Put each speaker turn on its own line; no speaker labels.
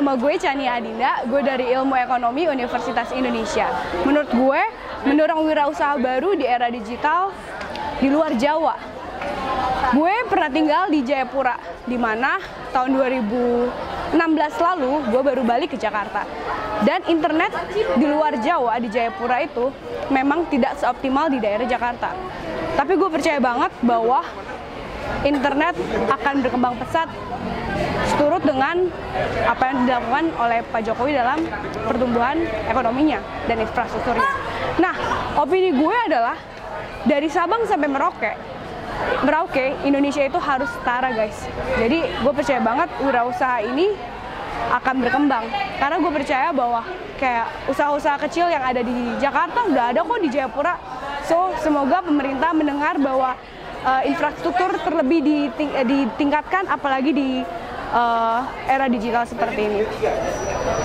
nama gue Chania Adinda, gue dari Ilmu Ekonomi Universitas Indonesia. Menurut gue, mendorong wirausaha baru di era digital di luar Jawa. Gue pernah tinggal di Jayapura, di mana tahun 2016 lalu gue baru balik ke Jakarta. Dan internet di luar Jawa, di Jayapura itu memang tidak seoptimal di daerah Jakarta. Tapi gue percaya banget bahwa internet akan berkembang pesat seturut dengan apa yang dilakukan oleh Pak Jokowi dalam pertumbuhan ekonominya dan infrastrukturnya. Nah, opini gue adalah dari Sabang sampai Merauke, Indonesia itu harus setara, guys. Jadi gue percaya banget wirausaha ini akan berkembang. Karena gue percaya bahwa kayak usaha-usaha kecil yang ada di Jakarta udah ada kok di Jayapura. So, semoga pemerintah mendengar bahwa infrastruktur terlebih ditingkatkan, apalagi di era digital seperti ini.